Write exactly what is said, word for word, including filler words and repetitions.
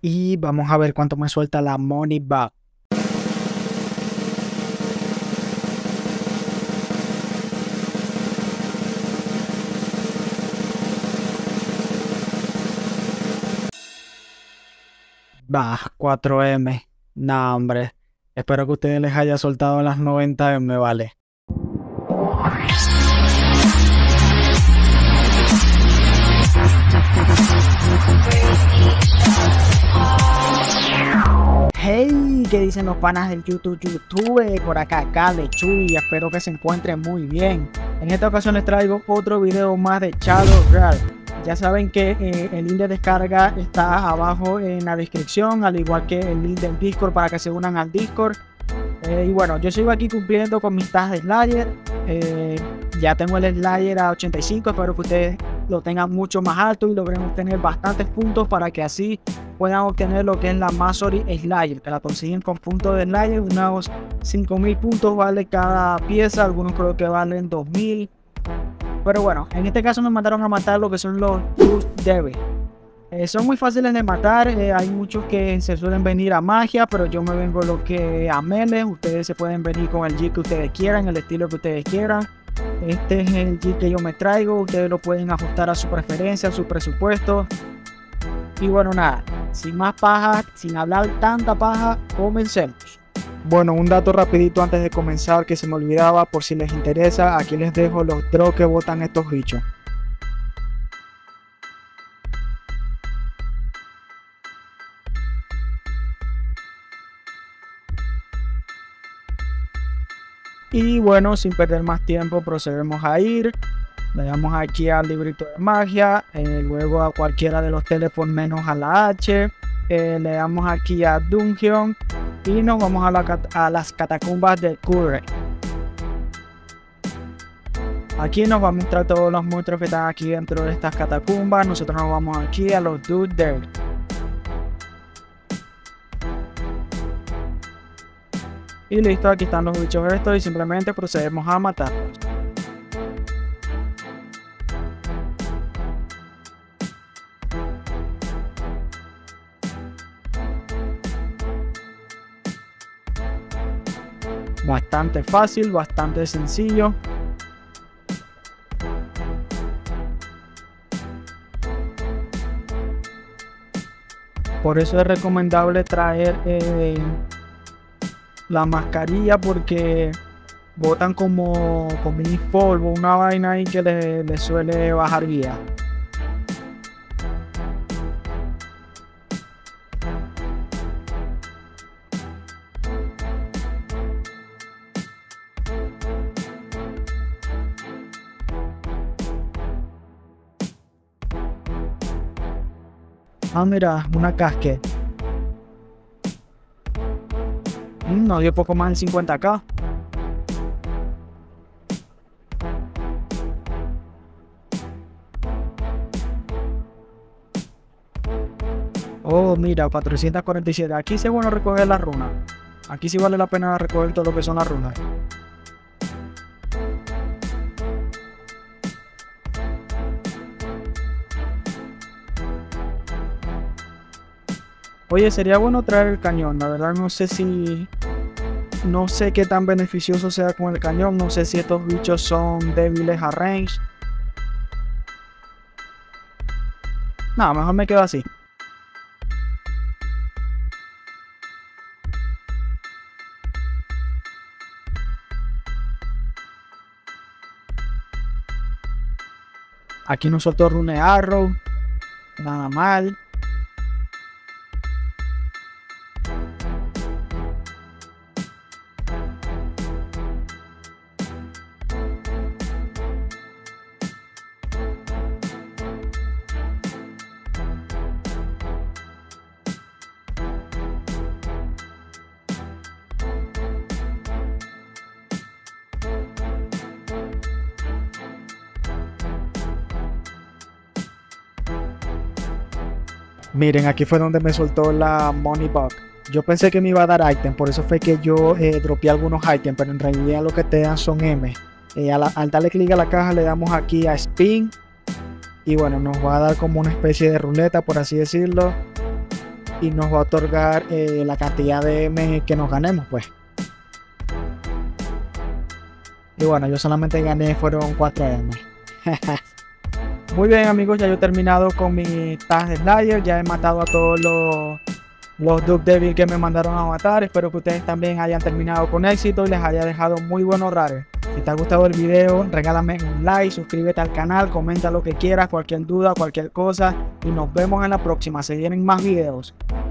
Y vamos a ver cuánto me suelta la Money Bug. Bah, cuatro eme. Nah, hombre. Espero que a ustedes les haya soltado las noventa eme, vale. Hey, ¿qué dicen los panas del YouTube? YouTube, por acá, acá, Lechuy, espero que se encuentren muy bien. En esta ocasión les traigo otro video más de Shadow Realm. Ya saben que eh, el link de descarga está abajo en la descripción, al igual que el link del Discord para que se unan al Discord. Eh, y bueno, yo sigo aquí cumpliendo con mis tags de Slayer. Eh, ya tengo el Slayer a ochenta y cinco, espero que ustedes lo tengan mucho más alto y logren obtener bastantes puntos para que así puedan obtener lo que es la Mastery Slayer, que la consiguen con puntos de Slayer, unos cinco mil puntos vale cada pieza, algunos creo que valen dos mil. Pero bueno, en este caso me mandaron a matar lo que son los Dust Devil. Eh, son muy fáciles de matar, eh, hay muchos que se suelen venir a magia, pero yo me vengo lo que a melee. Ustedes se pueden venir con el G que ustedes quieran, el estilo que ustedes quieran. Este es el G que yo me traigo, ustedes lo pueden ajustar a su preferencia, a su presupuesto. Y bueno, nada, sin más paja, sin hablar tanta paja, comencemos. Bueno, un dato rapidito antes de comenzar que se me olvidaba, por si les interesa, aquí les dejo los drops que botan estos bichos. Y bueno, sin perder más tiempo, procedemos a ir. Le damos aquí al librito de magia, eh, luego a cualquiera de los teléfonos menos a la H. Eh, le damos aquí a Dungeon y nos vamos a, la, a las catacumbas de Curry. Aquí nos va a mostrar todos los monstruos que están aquí dentro de estas catacumbas. Nosotros nos vamos aquí a los Dude Dirt. Y listo, aquí están los bichos estos y simplemente procedemos a matarlos. Bastante fácil, bastante sencillo. Por eso es recomendable traer eh, la mascarilla, porque botan como con mini polvo, una vaina ahí que le, le suele bajar vida. Ah, mira, una casquet. Mm, nos dio poco más del cincuenta k. Oh, mira, cuatrocientos cuarenta y siete. Aquí sí es bueno recoger las runas. Aquí sí vale la pena recoger todo lo que son las runas. Oye, sería bueno traer el cañón. La verdad no sé si... No sé qué tan beneficioso sea con el cañón. No sé si estos bichos son débiles a range. No, mejor me quedo así. Aquí nos soltó Rune Arrow. Nada mal. Miren, aquí fue donde me soltó la Money Bug. Yo pensé que me iba a dar item, por eso fue que yo eh, dropeé algunos items, pero en realidad lo que te dan son M. Eh, a la, al darle clic a la caja le damos aquí a Spin. Y bueno, nos va a dar como una especie de ruleta, por así decirlo. y nos va a otorgar eh, la cantidad de M que nos ganemos, pues. Y bueno, yo solamente gané, fueron cuatro M. Muy bien, amigos, ya yo he terminado con mi Tag Slayer. Ya he matado a todos los, los Duck Devil que me mandaron a matar. Espero que ustedes también hayan terminado con éxito y les haya dejado muy buenos rares. Si te ha gustado el video, regálame un like, suscríbete al canal, comenta lo que quieras, cualquier duda, cualquier cosa. Y nos vemos en la próxima. Se vienen más videos.